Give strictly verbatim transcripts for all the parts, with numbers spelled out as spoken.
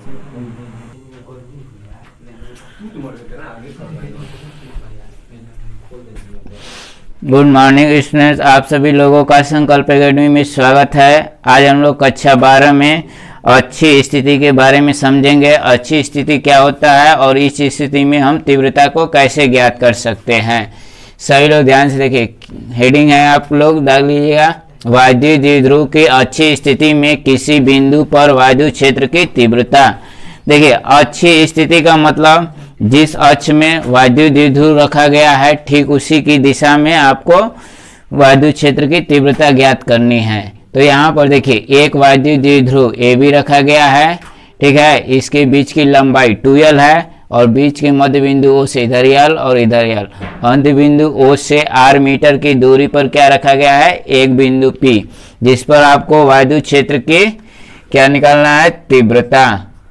Good morning students, आप सभी लोगों का संकल्प एकेडमी में स्वागत है। आज हम लोग कक्षा बारह में अच्छी स्थिति के बारे में समझेंगे। अच्छी स्थिति क्या होता है और इस स्थिति में हम तीव्रता को कैसे ज्ञात कर सकते हैं। सभी लोग ध्यान से देखिए, हेडिंग है, आप लोग दाग लीजिएगा। वायु द्विध्रुव की अच्छी स्थिति में किसी बिंदु पर वायु क्षेत्र की तीव्रता। देखिए, अच्छी स्थिति का मतलब जिस अक्ष में वायु द्विध्रुव रखा गया है ठीक उसी की दिशा में आपको वायु क्षेत्र की तीव्रता ज्ञात करनी है। तो यहाँ पर देखिए, एक वायु द्विध्रुव ए बी रखा गया है, ठीक है। इसके बीच की लंबाई टू एल है और बीच के मध्य बिंदु ओ से इधर एल और इधर एल। अंत बिंदु ओ से आर मीटर की दूरी पर क्या रखा गया है, एक बिंदु पी, जिस पर आपको वायु क्षेत्र की क्या निकालना है, तीव्रता,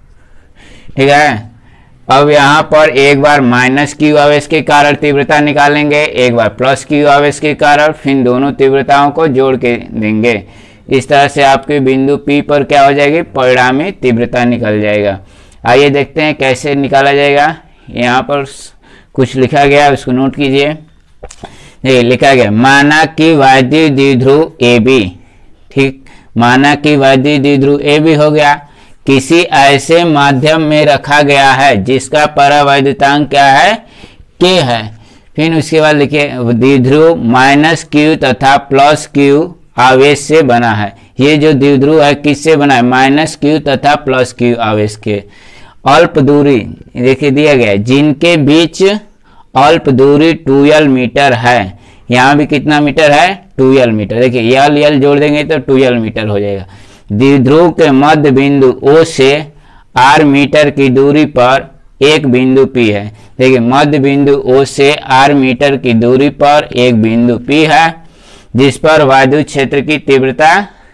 ठीक है। अब यहाँ पर एक बार माइनस क्यू आवेश के कारण तीव्रता निकालेंगे, एक बार प्लस क्यू आवेश के कारण, फिर दोनों तीव्रताओं को जोड़ के देंगे। इस तरह से आपके बिंदु P पर क्या हो जाएगी, परिणामी तीव्रता निकल जाएगा। आइए देखते हैं कैसे निकाला जाएगा। यहाँ पर कुछ लिखा गया है, उसको नोट कीजिए। देखिए, लिखा गया, माना कि वायु द्विध्रुव ए बी, ठीक, माना कि वायु द्विध्रुव ए बी हो गया, किसी ऐसे माध्यम में रखा गया है जिसका परावैद्युतांक क्या है, के है। फिर उसके बाद लिखिए, द्विध्रुव माइनस क्यू तथा प्लस क्यू आवेश से बना है। ये जो द्विध्रुव है किससे बना है, माइनस क्यू तथा प्लस क्यू आवेश के। अल्प दूरी देखिए दिया गया है, जिनके बीच अल्प दूरी टू एल मीटर है। यहाँ भी कितना मीटर है, टू एल मीटर। देखिए, एल एल जोड़ देंगे तो टू एल मीटर हो जाएगा। द्विध्रुव के मध्य बिंदु O से R मीटर की दूरी पर एक बिंदु P है। देखिए, मध्य बिंदु O से R मीटर की दूरी पर एक बिंदु P है, जिस पर वायु क्षेत्र की तीव्रता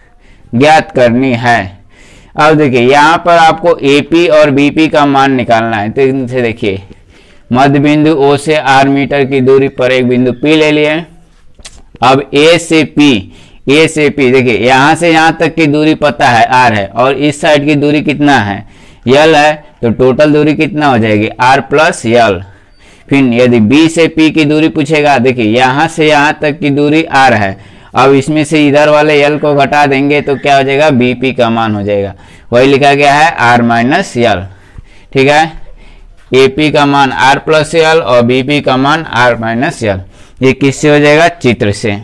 ज्ञात करनी है। अब देखिए, यहाँ पर आपको A P और B P का मान निकालना है। तो इनसे देखिए, मध्य बिंदु O से R मीटर की दूरी पर एक बिंदु P ले लिए। अब A से P, ए से पी, देखिए यहाँ से यहाँ तक की दूरी पता है आर है और इस साइड की दूरी कितना है, यल है। तो टोटल दूरी कितना हो जाएगी, आर प्लस यल। फिर यदि बी से पी की दूरी पूछेगा, देखिए यहाँ से यहाँ तक की दूरी आर है। अब इसमें से इधर वाले यल को घटा देंगे तो क्या हो जाएगा, बी पी का मान हो जाएगा। वही लिखा गया है आर माइनस यल, ठीक है। ए पी का मान आर प्लस यल और बी पी का मान आर माइनस यल। ये किससे हो जाएगा, चित्र से।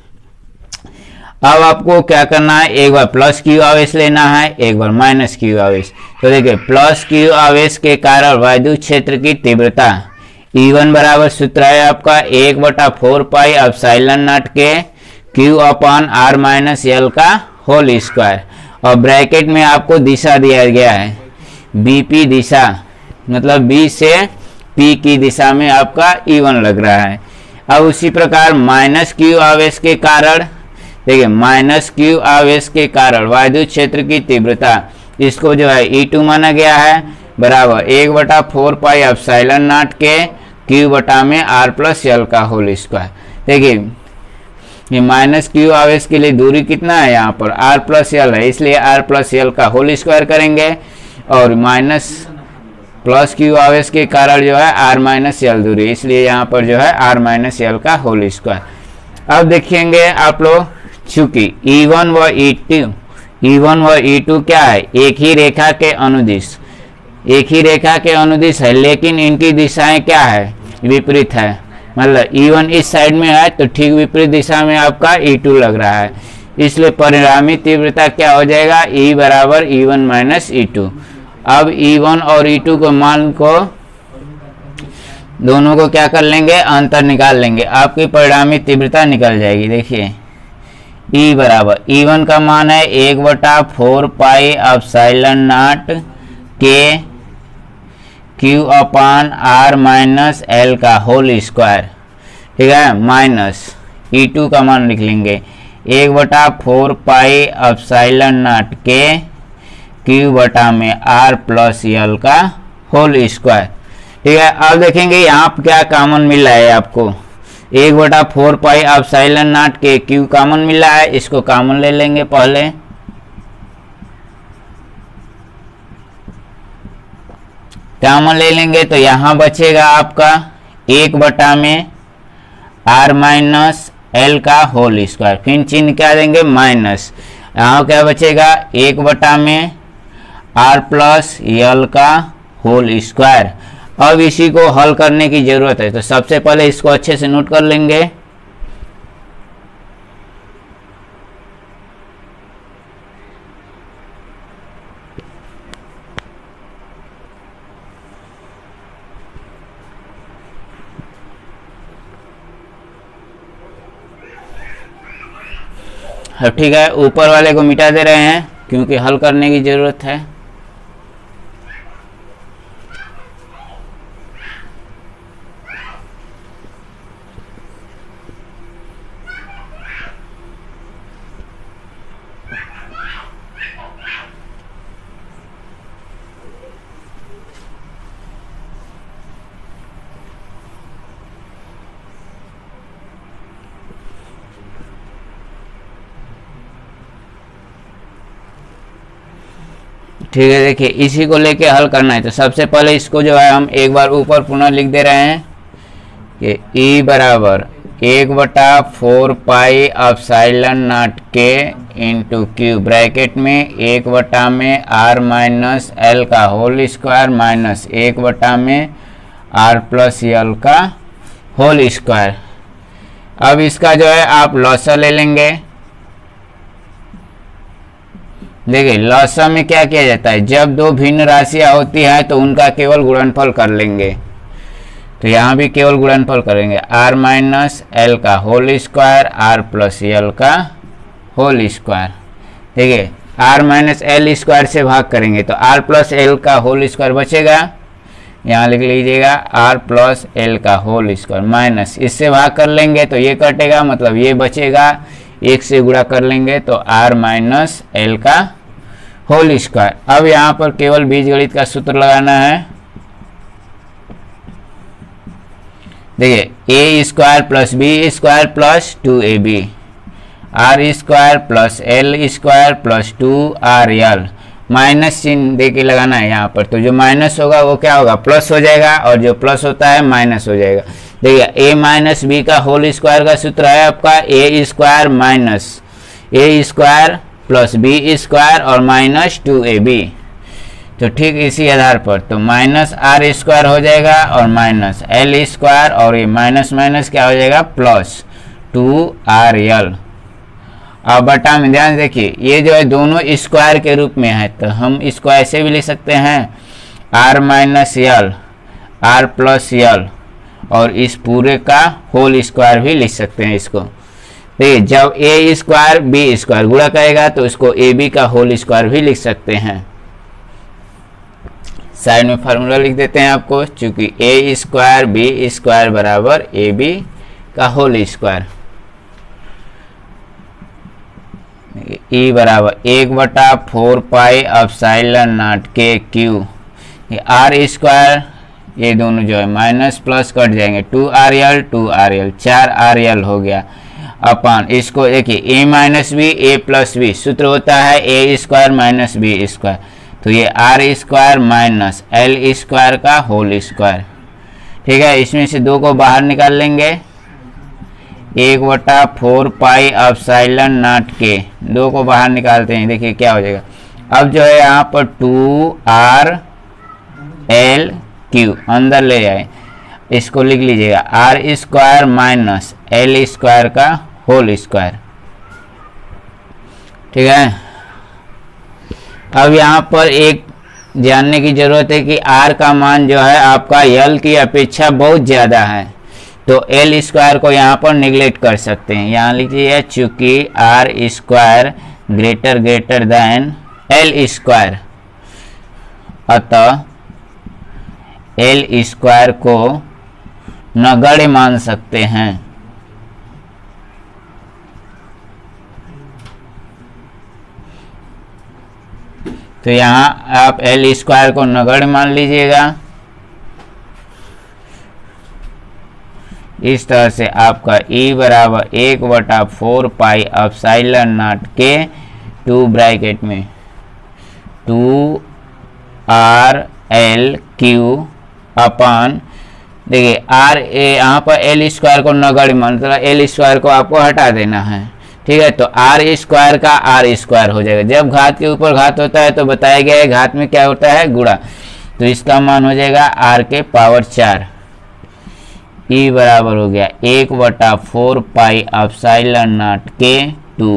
अब आपको क्या करना है, एक बार प्लस क्यू आवेश लेना है, एक बार माइनस क्यू आवेश। तो देखिए, प्लस क्यू आवेश के कारण वायु क्षेत्र की तीव्रता ई वन बराबर सूत्र है आपका एक बटा फोर पाई एप्सिलॉन नॉट के Q upon R minus L का होल स्क्वायर। और ब्रैकेट में आपको दिशा दिया गया है, बीपी दिशा, मतलब बी से पी की दिशा में आपका ई वन लग रहा है। अब उसी प्रकार माइनस क्यू आवेश के कारण, देखिए माइनस क्यू आवेश के कारण वायु क्षेत्र की तीव्रता, इसको जो है ई टू माना गया है, बराबर एक बटा फोर पाई एप्सिलॉन नॉट के क्यू बटा में आर प्लस एल का होल स्क्वायर। देखिए, ये माइनस क्यू आवेश के लिए दूरी कितना है, यहाँ पर आर प्लस एल है, इसलिए आर प्लस एल का होल स्क्वायर करेंगे। और माइनस प्लस क्यू आवेश के कारण जो है आर माइनस एल दूरी, इसलिए यहाँ पर जो है आर माइनस एल का होल स्क्वायर। अब देखेंगे आप लोग, चूंकि ई वन व ई टू ई वन व ई टू क्या है, एक ही रेखा के अनुदिश, एक ही रेखा के अनुदिश है, लेकिन इनकी दिशाएं क्या है, विपरीत है। मतलब ई वन इस साइड में है तो ठीक विपरीत दिशा में आपका ई टू लग रहा है, इसलिए परिणामी तीव्रता क्या हो जाएगा, E बराबर E one minus E two. अब ई वन और ई टू को मान को दोनों को क्या कर लेंगे, अंतर निकाल लेंगे, आपकी परिणामी तीव्रता निकल जाएगी। देखिए, E बराबर ई वन का मान है एक बटा फोर पाई एप्सिलॉन नॉट के Q upon R minus L का होल स्क्वायर, ठीक है, माइनस ई टू का मान लिख लेंगे एक बटा फोर पाई एप्सिलॉन नॉट के क्यू बटा में आर प्लस एल का होल स्क्वायर, ठीक है। अब देखेंगे यहाँ क्या कॉमन मिल रहा है आपको, एक बटा फोर पाई एप्सिलॉन नॉट के क्यू कॉमन मिला है, इसको कॉमन ले लेंगे पहले। कॉमन ले लेंगे तो यहाँ बचेगा आपका एक बटा में आर माइनस एल का होल स्क्वायर, फिर चिन्ह क्या देंगे माइनस, यहाँ क्या बचेगा एक बटा में आर प्लस एल का होल स्क्वायर। अब इसी को हल करने की जरूरत है, तो सबसे पहले इसको अच्छे से नोट कर लेंगे। अब ठीक है, ऊपर वाले को मिटा दे रहे हैं क्योंकि हल करने की जरूरत है। ठीक है, देखिए इसी को लेके हल करना है। तो सबसे पहले इसको जो है हम एक बार ऊपर पुनः लिख दे रहे हैं कि ई बराबर एक बटा फोर पाई एप्सिलॉन नॉट के इंटू क्यू, ब्रैकेट में एक बटा में आर माइनस एल का होल स्क्वायर माइनस एक बटा में आर प्लस एल का होल स्क्वायर। अब इसका जो है आप लॉसा ले लेंगे। देखिए लॉसा में क्या किया जाता है, जब दो भिन्न राशियां होती हैं तो उनका केवल गुणनफल कर लेंगे। तो यहाँ भी केवल गुणनफल करेंगे, आर माइनस एल का whole square R plus L का होल स्क्वायर। ठीक है, आर माइनस एल स्क्वायर से भाग करेंगे तो आर प्लस एल का होल स्क्वायर बचेगा, यहाँ लिख लीजिएगा आर प्लस एल का होल स्क्वायर माइनस इससे भाग कर लेंगे तो ये कटेगा, मतलब ये बचेगा, एक से गुणा कर लेंगे तो आर माइनस एल का होल स्क्वायर। अब यहाँ पर केवल बीजगणित का सूत्र लगाना है। देखिए A square plus B square plus two A B, R square plus L square plus two R L, minus चिन्ह दे के लगाना है यहाँ पर। तो जो माइनस होगा वो क्या होगा, प्लस हो जाएगा, और जो प्लस होता है माइनस हो जाएगा। देखिए ए माइनस बी का होल स्क्वायर का सूत्र है आपका A square minus A square plus B square और माइनस टू ए बी। तो ठीक इसी आधार पर तो माइनस आर स्क्वायर हो जाएगा और माइनस एल स्क्वायर, और ये माइनस माइनस क्या हो जाएगा प्लस टू आर एल। अब बटा में ध्यान देखिए ये जो है दोनों स्क्वायर के रूप में है, तो हम इसको ऐसे भी लिख सकते हैं R minus L R plus L, और इस पूरे का होल स्क्वायर भी लिख सकते हैं इसको। देखिए जब ए स्क्वायर बी स्क्वायर गुणा करेगा तो इसको ए बी का होल स्क्वायर भी लिख सकते हैं। साइड में फार्मूला लिख देते हैं आपको, चूंकि ए स्क्वायर बी स्क्वायर बराबर ए बी का होल स्क्वायर। ई बराबर एक बटा फोर पाई एप्सिलॉन नॉट के क्यू, आर स्क्वायर ये दोनों जो है माइनस प्लस कट जाएंगे, two R L two R L, चार आर एल हो गया अपन इसको। देखिए A minus B A plus B सूत्र होता है A square minus B square, तो ये R square minus L square का होल स्क्वायर। ठीक है, इसमें से दो को बाहर निकाल लेंगे, एक बटा फोर पाई एप्सिलॉन नॉट के, दो को बाहर निकालते हैं, देखिए क्या हो जाएगा। अब जो है यहाँ पर टू आर एल क्यू अंदर ले जाए, इसको लिख लीजिएगा R square minus L square का होल स्क्वायर। ठीक है, अब यहाँ पर एक जानने की जरूरत है कि आर का मान जो है आपका एल की अपेक्षा बहुत ज़्यादा है, तो एल स्क्वायर को यहाँ पर निगलेक्ट कर सकते हैं। यहाँ लिखिए चूंकि R square greater greater than L square, अतः एल स्क्वायर को नगण्य मान सकते हैं। तो यहाँ आप एल स्क्वायर को नगण्य मान लीजिएगा। इस तरह से आपका ई बराबर एक बटा फोर पाई एप्सिलॉन नॉट के टू ब्रैकेट में two R L Q upon, देखिए आर ए यहाँ पर एल स्क्वायर को नगण्य मतलब एल स्क्वायर को आपको हटा देना है, ठीक है। तो आर स्क्वायर का आर स्क्वायर हो जाएगा। जब घात के ऊपर घात होता है तो बताया गया है घात में क्या होता है, गुणा। तो इसका मान हो जाएगा आर के पावर चार। ई बराबर हो गया एक बटा फोर पाई एप्सिलॉन नॉट के टू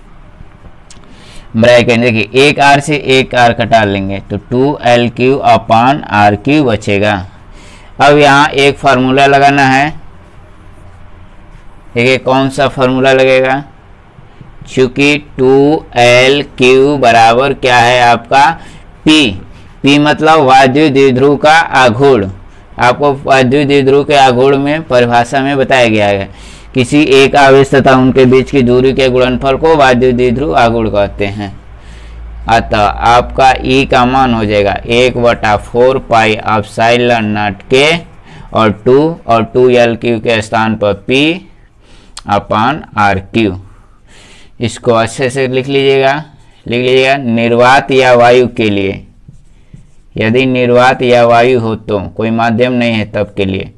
ब्रैकेट, देखिए एक आर से एक आर कटा लेंगे तो two L Q upon R Q बचेगा। अब यहाँ एक फार्मूला लगाना है, देखिए कौन सा फार्मूला लगेगा, चूंकि टू एल क्यू बराबर क्या है आपका P, P मतलब वायु द्विध्रुव का आघूर्ण। आपको वायु द्विध्रुव के आघूर्ण में परिभाषा में बताया गया है किसी एक आवेश तथा उनके बीच की दूरी के गुणनफल को वायु द्विध्रुव आघूर्ण कहते हैं। अतः आपका E का मान हो जाएगा एक बटा फोर पाई एप्सिलॉन नॉट के और टू और टू एल क्यू के स्थान पर P अपान आर क्यू। इसको अच्छे से लिख लीजिएगा, लिख लीजिएगा निर्वात या वायु के लिए, यदि निर्वात या वायु हो तो कोई माध्यम नहीं है तब के लिए,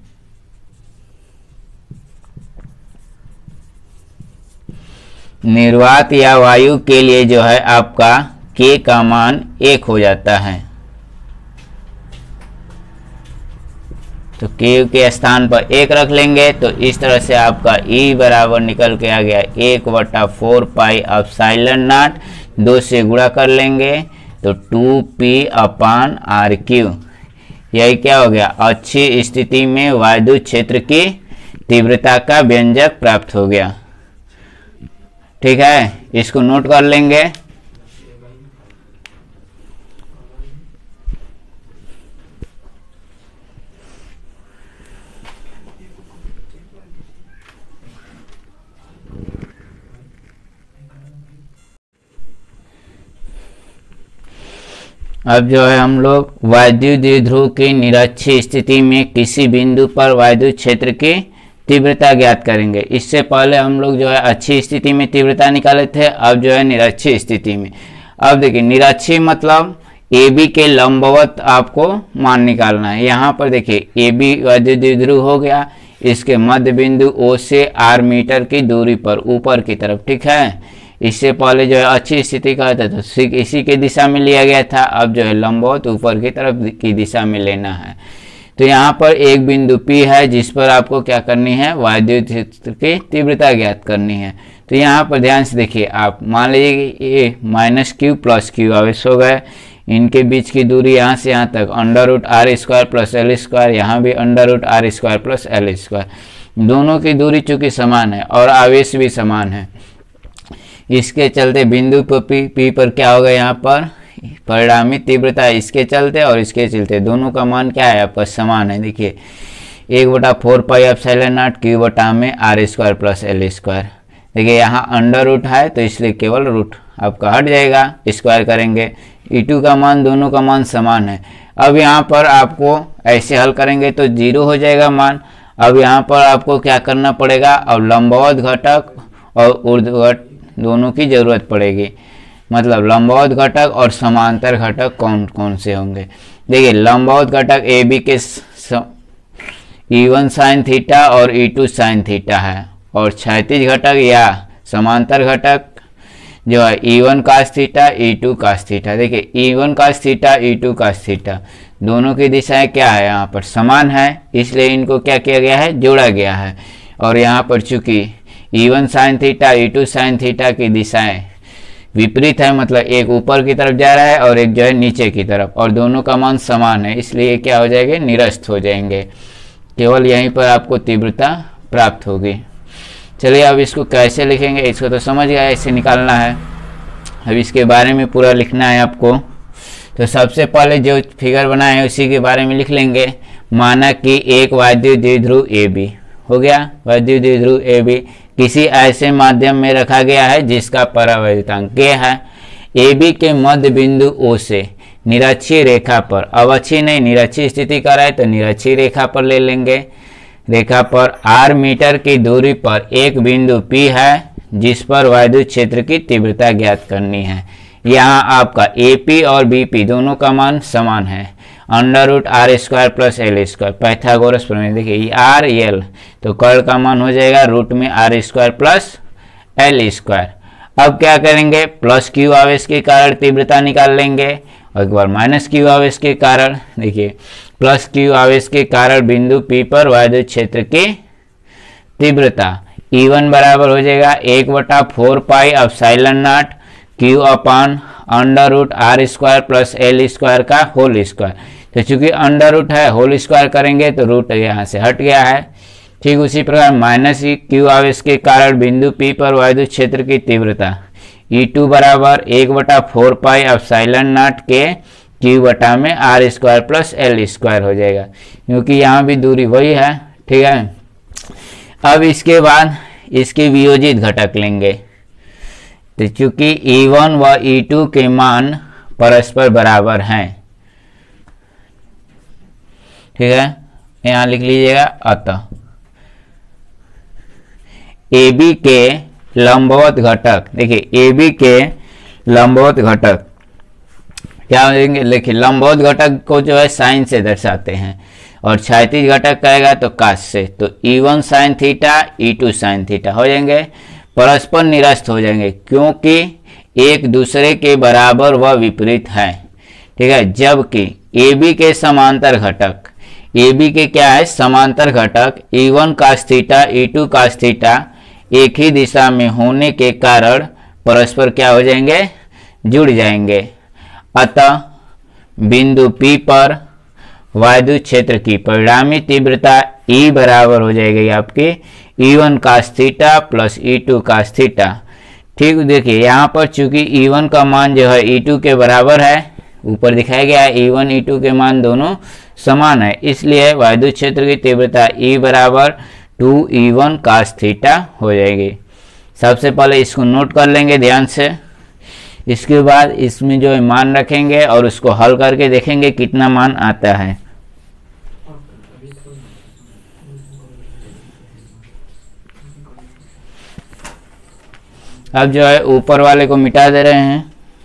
निर्वात या वायु के लिए जो है आपका K का मान एक हो जाता है। तो K के स्थान पर एक रख लेंगे तो इस तरह से आपका E बराबर निकल के आ गया एक बटा फोर पाई एप्सिलॉन नॉट, दो से गुणा कर लेंगे तो two P upon R Q. यही क्या हो गया, अच्छी स्थिति में वायु क्षेत्र की तीव्रता का व्यंजक प्राप्त हो गया। ठीक है, इसको नोट कर लेंगे। अब जो है हम लोग वायु द्विध्रुव की निरक्षीय स्थिति में किसी बिंदु पर वायु क्षेत्र की तीव्रता ज्ञात करेंगे। इससे पहले हम लोग जो है अच्छी स्थिति में तीव्रता निकाले थे, अब जो है निरक्षीय स्थिति में। अब देखिए निरक्षीय मतलब ए बी के लंबवत आपको मान निकालना है। यहाँ पर देखिए ए बी वायु द्विध्रुव हो गया, इसके मध्य बिंदु ओ से आर मीटर की दूरी पर ऊपर की तरफ, ठीक है। इससे पहले जो है अच्छी स्थिति का था तो इसी के दिशा में लिया गया था, अब जो है लंबवत ऊपर की तरफ की दिशा में लेना है। तो यहाँ पर एक बिंदु P है जिस पर आपको क्या करनी है, वायु क्षेत्र की तीव्रता ज्ञात करनी है। तो यहाँ पर ध्यान से देखिए, आप मान लीजिए कि ये माइनस क्यू प्लस क्यू आवेश हो गए, इनके बीच की दूरी यहाँ से यहाँ तक under root R square plus L square, यहाँ भी under root R square plus L square. दोनों की दूरी चूंकि समान है और आवेश भी समान है, इसके चलते बिंदु पर पी, पी पर क्या होगा, यहाँ पर परिणामी तीव्रता इसके चलते और इसके चलते दोनों का मान क्या है आपका समान है। देखिए एक बटा four pi epsilon nought Q बटा में R square plus L square. देखिए यहाँ अंडर रूट है तो इसलिए केवल रूट आपका हट जाएगा, स्क्वायर करेंगे। ई टू का मान दोनों का मान समान है। अब यहाँ पर आपको ऐसे हल करेंगे तो जीरो हो जाएगा मान। अब यहाँ पर आपको क्या करना पड़ेगा, अब लंबवत घटक और ऊर्ध्वगत दोनों की जरूरत पड़ेगी। मतलब लंबवत घटक और समांतर घटक कौन कौन से होंगे। देखिए लंबवत घटक ए बी के ई वन साइन थीटा और ई टू साइन थीटा है, और क्षैतिज घटक या समांतर घटक जो है E one cos theta E two cos theta. देखिए E one cos theta E two cos theta दोनों की दिशाएं क्या है, यहाँ पर समान है, इसलिए इनको क्या किया गया है, जोड़ा गया है। और यहाँ पर चूंकि E one sine theta E two sine theta की दिशाएं विपरीत है, मतलब एक ऊपर की तरफ जा रहा है और एक जो है नीचे की तरफ, और दोनों का मान समान है, इसलिए क्या हो जाएंगे, निरस्त हो जाएंगे। केवल यहीं पर आपको तीव्रता प्राप्त होगी। चलिए अब इसको कैसे लिखेंगे, इसको तो समझ गया ऐसे निकालना है। अब इसके बारे में पूरा लिखना है आपको। तो सबसे पहले जो फिगर बनाए हैं उसी के बारे में लिख लेंगे। माना कि एक वायु द्विध्रुव ए बी हो गया, वायु द्विध्रुव ए बी किसी ऐसे माध्यम में रखा गया है जिसका परावैद्युतांक K है। ए बी के मध्य बिंदु O से निरक्षीय रेखा पर, अवक्षीय नहीं निरक्षीय स्थिति का है तो निरक्षीय रेखा पर ले लेंगे। रेखा पर R मीटर की दूरी पर एक बिंदु P है जिस पर वायु क्षेत्र की तीव्रता ज्ञात करनी है। यहाँ आपका A P और B P दोनों का मान समान है, under root R square plus L square, Pythagoras प्रमेय। देखिए आर एल, तो कर्ल का मान हो जाएगा रूट में R square plus L square. अब क्या करेंगे, प्लस क्यू आवेश के कारण तीव्रता निकाल लेंगे और एक बार माइनस क्यू आवेश के कारण। देखिए प्लस क्यू आवेश के कारण बिंदु P पर वायुविद्युत क्षेत्र की तीव्रता ई वन बराबर हो जाएगा एक बटा four pi epsilon nought Q upon under root R square plus L square का होल स्क्वायर। तो चूंकि अंडर रूट है, होल स्क्वायर करेंगे तो रूट यहाँ से हट गया है। ठीक उसी प्रकार माइनस क्यू आवेश के कारण बिंदु P पर वायुविद्युत क्षेत्र की तीव्रता ई टू बराबर एक बटा फोर पाई एप्सिलॉन नॉट के क्यू बटा में R square plus L square हो जाएगा, क्योंकि यहाँ भी दूरी वही है। ठीक है, अब इसके बाद इसके वियोजित घटक लेंगे। तो चूंकि ई वन व ई टू के मान परस्पर बराबर हैं, ठीक है, यहाँ लिख लीजिएगा। अतः ए बी के लंबवत घटक, देखिए ए बी के लंबवत घटक क्या हो जाएंगे, देखिए लंबवत घटक को जो है साइन से दर्शाते हैं और क्षैतिज घटक कहेगा तो काश से। तो E one sine theta E two sine theta हो जाएंगे, परस्पर निरस्त हो जाएंगे क्योंकि एक दूसरे के बराबर व विपरीत है। ठीक है, जबकि ए बी के समांतर घटक, ए बी के क्या है समांतर घटक E one cos theta E two cos theta एक ही दिशा में होने के कारण परस्पर क्या हो जाएंगे, जुड़ जाएंगे। अतः बिंदु P पर वायुविद्युत क्षेत्र की परिणामी तीव्रता E बराबर हो जाएगी आपकी E one cos theta plus E two cos theta. ठीक, देखिए यहाँ पर चूंकि ई वन का मान जो है ई टू के बराबर है, ऊपर दिखाया गया है ई वन ई टू के मान दोनों समान है, इसलिए वायुविद्युत क्षेत्र की तीव्रता E बराबर two E one cos theta हो जाएगी। सबसे पहले इसको नोट कर लेंगे ध्यान से, इसके बाद इसमें जो है मान रखेंगे और उसको हल करके देखेंगे कितना मान आता है। अब जो है ऊपर वाले को मिटा दे रहे हैं।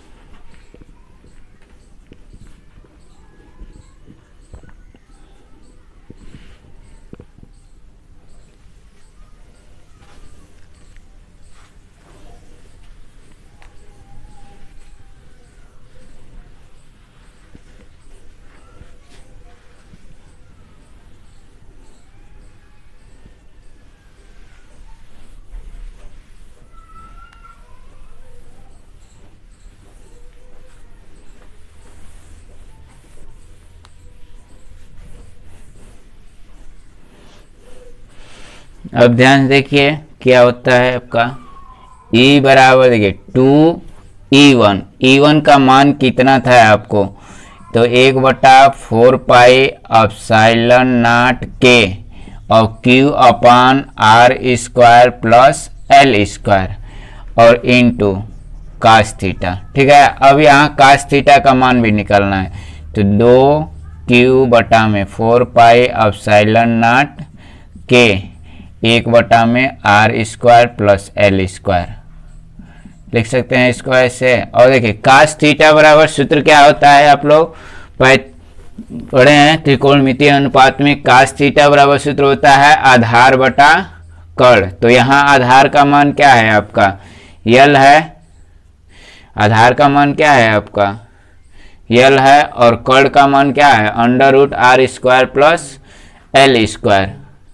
अब ध्यान देखिए क्या होता है आपका E बराबर, देखिए two E one, E one का मान कितना था आपको, तो एक बटा फोर पाई एप्सिलॉन नॉट के और Q upon R square plus L square और इनटू कास थीटा। ठीक है, अब यहाँ कास थीटा का मान भी निकालना है, तो दो क्यू बटा में फोर पाई एप्सिलॉन नॉट के एक बटा में R square plus L square लिख सकते हैं इसको ऐसे। और देखिए कास थीटा बराबर सूत्र क्या होता है, आप लोग पढ़े हैं त्रिकोणमितीय अनुपात में। कास थीटा बराबर सूत्र होता है आधार बटा कर्ण। तो यहाँ आधार का मान क्या है आपका, यल है, आधार का मान क्या है आपका यल है, और कर्ण का मान क्या है under root R square plus L square.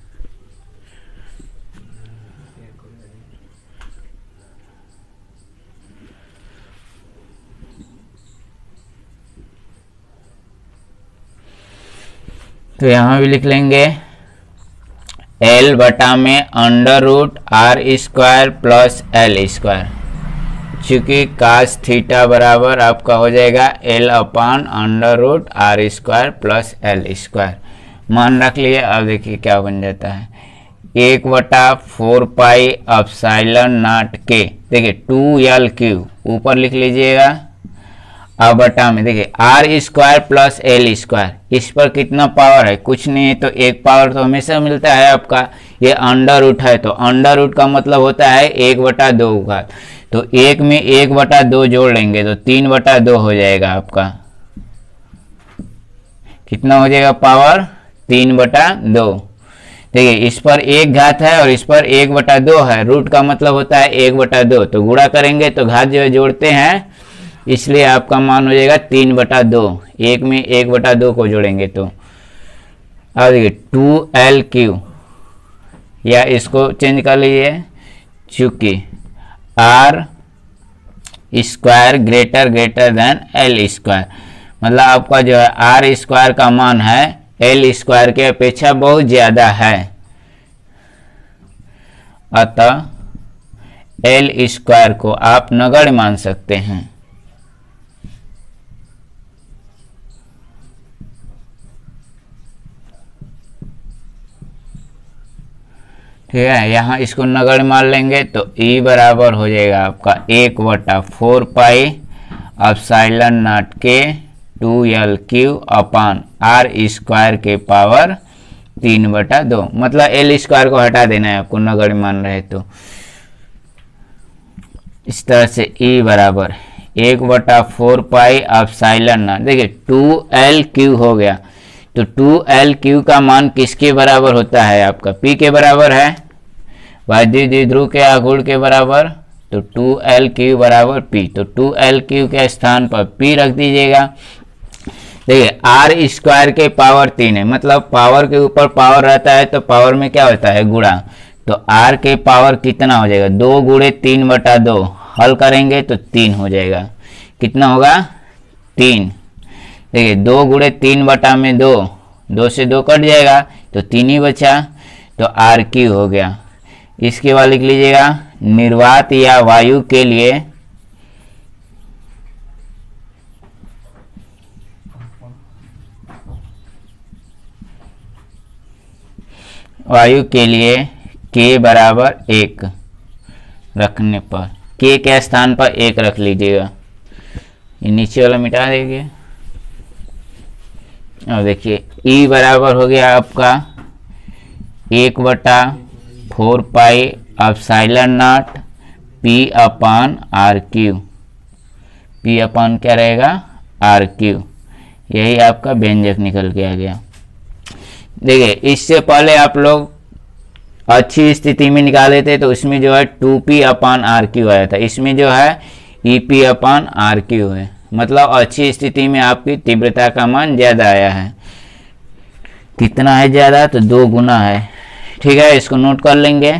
तो यहाँ भी लिख लेंगे L बटा में under root R square plus L square, चूंकि कास थीटा बराबर आपका हो जाएगा L upon under root R square plus L square. मान रख लिए। अब देखिए क्या बन जाता है, एक बटा फोर पाई एप्सिलॉन नॉट के, देखिए टू एल क्यू ऊपर लिख लीजिएगा, अब बटा में देखिए R square plus L square, इस पर कितना पावर है, कुछ नहीं है, तो एक पावर तो हमेशा मिलता है आपका। ये अंडर रूट है तो अंडर रूट का मतलब होता है एक बटा दो घात, तो एक में एक बटा दो जोड़ लेंगे तो तीन बटा दो हो जाएगा आपका। कितना हो जाएगा पावर तीन बटा दो। देखिए इस पर एक घात है और इस पर एक बटा दो है, रूट का मतलब होता है एक बटा दो, तो गुणा करेंगे तो घात जो है जोड़ते हैं, इसलिए आपका मान हो जाएगा तीन बटा दो। एक में एक बटा दो को जोड़ेंगे तो अब देखिए टू एल क्यू, या इसको चेंज कर लीजिए, चूंकि R square greater greater than L square, मतलब आपका जो है आर स्क्वायर का मान है एल स्क्वायर के अपेक्षा बहुत ज्यादा है, अतः एल स्क्वायर को आप नगण्य मान सकते हैं। ठीक है, यहाँ इसको नगण्य मान लेंगे तो ई बराबर हो जाएगा आपका एक बटा फोर पाई एप्सिलॉन नॉट के two L Q upon R square के पावर तीन बटा दो, मतलब एल स्क्वायर को हटा देना है आपको नगण्य मान रहे तो। इस तरह से ई बराबर एक बटा फोर पाई एप्सिलॉन नॉट, देखिए टू एल क्यू हो गया, तो टू एल क्यू का मान किसके बराबर होता है आपका पी के बराबर है, वायु द्विध्रुव के आघूर्ण के बराबर, तो टू एल क्यू बराबर पी, तो टू एल क्यू के स्थान पर पी रख दीजिएगा। देखिए आर स्क्वायर के पावर तीन है, मतलब पावर के ऊपर पावर रहता है तो पावर में क्या होता है गुणा, तो आर के पावर कितना हो जाएगा दो गुणे तीन बटा दो, हल करेंगे तो तीन हो जाएगा, कितना होगा तीन। देखिए दो गुणे तीन बटा में दो, दो से दो कट जाएगा तो तीन ही बचा, तो आर क्यू हो गया। इसके बाद लिख लीजिएगा निर्वात या वायु के लिए वायु के लिए k बराबर एक रखने पर, k के स्थान पर एक रख लीजिएगा, ये नीचे वाला मिटा देंगे। और देखिए E बराबर हो गया आपका एक बटा four pi epsilon naught P upon R cube, P upon क्या रहेगा आर क्यू, यही आपका व्यंजक निकल के आ गया। देखिए इससे पहले आप लोग अच्छी स्थिति में निकाले थे तो इसमें जो है two P upon R cube आया था, इसमें जो है E P upon R cube है, मतलब अच्छी स्थिति में आपकी तीव्रता का मान ज़्यादा आया है। कितना है ज़्यादा, तो दो गुना है। ठीक है, इसको नोट कर लेंगे।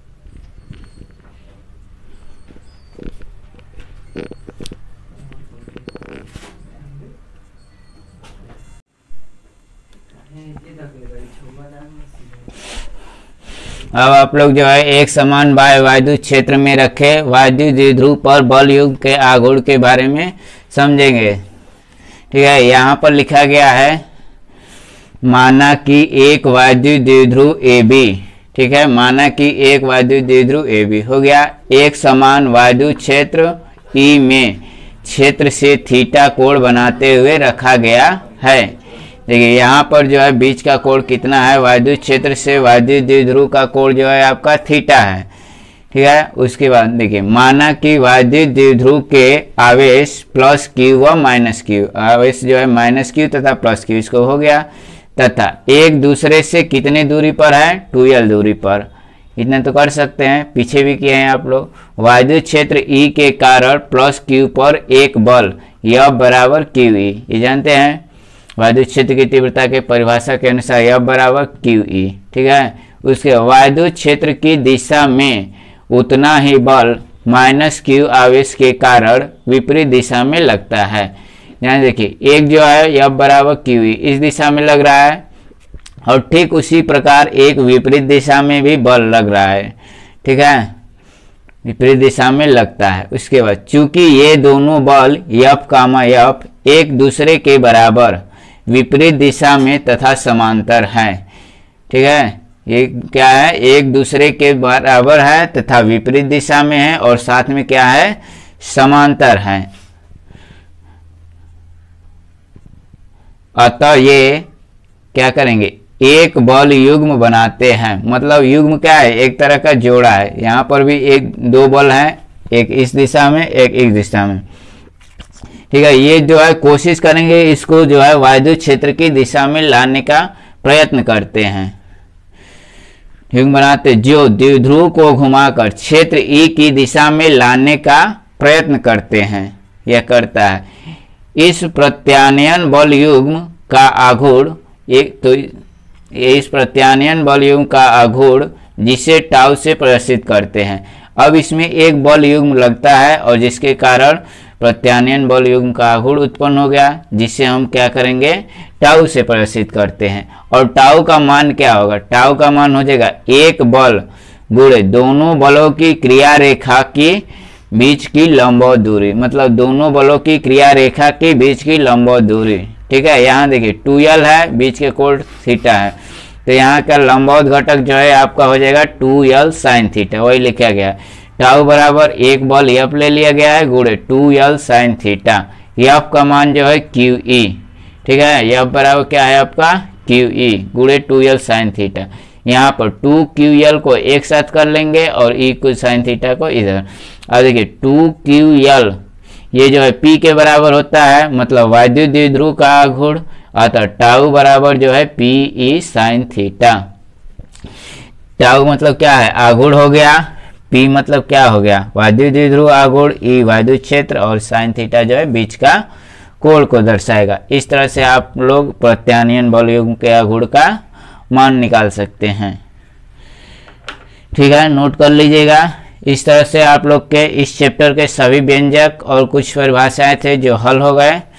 अब आप लोग जो है एक समान वायु वायु क्षेत्र में रखे वायु द्विध्रुव पर बल युग्म के आघूर्ण के बारे में समझेंगे। ठीक है, यहाँ पर लिखा गया है माना कि एक वायु द्विध्रुव ए बी, ठीक है, माना कि एक वायु द्विध्रुव ए बी हो गया, एक समान वायु क्षेत्र ई में क्षेत्र से थीटा कोण बनाते हुए रखा गया है। देखिए यहाँ पर जो है बीच का कोण कितना है, वायु क्षेत्र से वायु द्विध्रुव का कोण जो है आपका थीटा है। ठीक है, उसके बाद देखिए माना कि वायु द्विध्रुव के आवेश प्लस क्यू व माइनस क्यू, आवेश जो है माइनस क्यू तथा प्लस क्यू, इसको हो गया, तथा एक दूसरे से कितने दूरी पर है टू एल दूरी पर, इतना तो कर सकते हैं, पीछे भी किए हैं आप लोग। वायु क्षेत्र ई के कारण प्लस क्यू पर एक बल यह बराबर क्यू ई, ये जानते हैं वायु क्षेत्र की तीव्रता के परिभाषा के अनुसार यह बराबर क्यू ई। ठीक है, उसके वायु क्षेत्र की दिशा में उतना ही बल माइनस क्यू आवेश के कारण विपरीत दिशा में लगता है। यहाँ देखिए एक जो है यह बराबर क्यू ई इस दिशा में लग रहा है, और ठीक उसी प्रकार एक विपरीत दिशा में भी बल लग रहा है। ठीक है, विपरीत दिशा में लगता है। उसके बाद चूंकि ये दोनों बल यफ कामा यफ एक दूसरे के बराबर विपरीत दिशा में तथा समांतर है। ठीक है, ये क्या है, एक दूसरे के बराबर है तथा विपरीत दिशा में है, और साथ में क्या है, समांतर है। अतः ये क्या करेंगे, एक बल युग्म बनाते हैं, मतलब युग्म क्या है, एक तरह का जोड़ा है। यहाँ पर भी एक दो बल हैं, एक इस दिशा में एक इस दिशा में। ठीक ठीक है, ये जो है कोशिश करेंगे इसको जो है वायु क्षेत्र की दिशा में लाने का प्रयत्न करते हैं। ठीक बनाते, जो द्विध्रुव को घुमाकर क्षेत्र ई की दिशा में लाने का प्रयत्न करते हैं, यह करता है। इस प्रत्यानयन बल युग्म का आघूर्ण एक तो इस प्रत्यानयन बल युग्म का आघूर्ण जिसे टाउ से प्रदर्शित करते हैं। अब इसमें एक बल युग्म लगता है और जिसके कारण प्रत्यानयन बल युग्म का आघूर्ण उत्पन्न हो गया, जिसे हम क्या करेंगे, टाउ से प्रदर्शित करते हैं। और टाउ का मान क्या होगा, टाउ का मान हो जाएगा एक बल गुणे दोनों बलों की क्रिया रेखा की बीच की लंबवत दूरी, मतलब दोनों बलों की क्रिया रेखा के बीच की लंबवत दूरी। ठीक है, यहाँ देखिए टू एल है, बीच के कोण थीटा है, तो यहाँ का लंबवत घटक जो है आपका हो जाएगा टू एल साइन थीटा, वही लिखा गया है। टाउ बराबर एक बल एफ ले लिया गया है गुणे two L sine theta. F का मान जो है क्यू ई, ठीक है, एफ बराबर क्या है आपका क्यू ई गुणे टू एल साइन थीटा। यहाँ पर टू क्यू एल को एक साथ कर लेंगे और ई को साइन थीटा को इधर। अब देखिए टू क्यू एल ये जो है पी के बराबर होता है, मतलब वायु द्विध्रुव का आघूर्ण, अतः टाउ बराबर जो है P E sine theta. Tau मतलब क्या है, आघूर्ण हो गया, पी मतलब क्या हो गया, वायु द्विध्रुव आघूर्ण, ई वायु क्षेत्र और साइन थीटा जो है बीच का कोण को दर्शाएगा। इस तरह से आप लोग प्रत्यानयन बल युग्म के आघूर्ण का मान निकाल सकते हैं। ठीक है, नोट कर लीजिएगा। इस तरह से आप लोग के इस चैप्टर के सभी व्यंजक और कुछ परिभाषाएं थे जो हल हो गए।